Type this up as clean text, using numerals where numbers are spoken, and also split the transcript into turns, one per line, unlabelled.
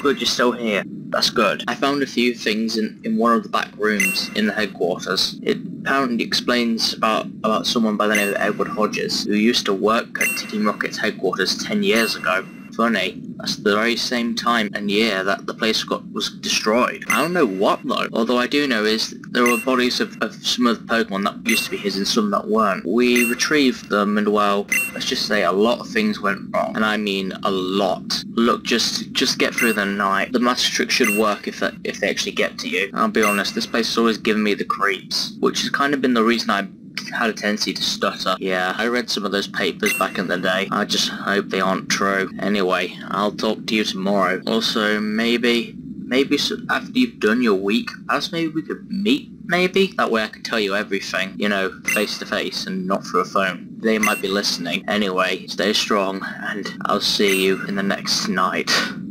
good you're still here. That's good. I found a few things in one of the back rooms in the headquarters. It apparently explains about someone by the name of Edward Hodges, who used to work at Team Rocket's headquarters 10 years ago. Funny, that's the very same time and year that the place was destroyed. I don't know what though. Although I do know is there were bodies of some of the Pokemon that used to be his and some that weren't. We retrieved them and well, let's just say a lot of things went wrong. And I mean a lot. Look, just get through the night. The Master Trick should work if they actually get to you. I'll be honest, this place has always given me the creeps, which has kind of been the reason I had a tendency to stutter. Yeah, I read some of those papers back in the day. I just hope they aren't true. Anyway, I'll talk to you tomorrow. Also, maybe after you've done your week, perhaps maybe we could meet, maybe? That way I could tell you everything, you know, face to face and not through a phone. They might be listening. Anyway, stay strong and I'll see you in the next night.